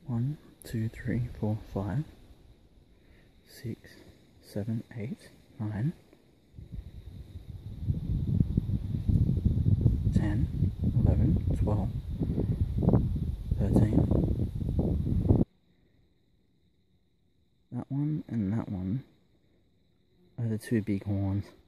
1, 2, 3, 4, 5, 6, 7, 8, 9, 10, 11, 12, 13. That one and that one are the two big horns.